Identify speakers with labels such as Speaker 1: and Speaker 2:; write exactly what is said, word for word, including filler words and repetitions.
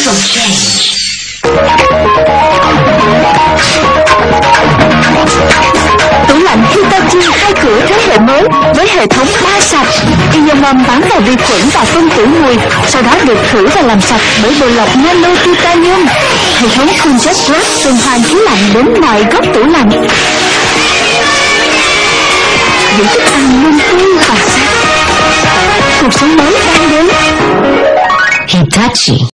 Speaker 1: will change.
Speaker 2: Tủ lạnh Hitachi hai cửa thế hệ mới với hệ thống ba sạch. Ion bám vào vi khuẩn và phân tử mùi, sau đó được khử và làm sạch bởi bộ lọc nano titanium. Hệ thống CoolJet Plus tuần hoàn khí lạnh đến mọi góc tủ lạnh. Giữ thức ăn luôn tươi và sạch. Cuộc sống mới đang đến.
Speaker 1: Hitachi.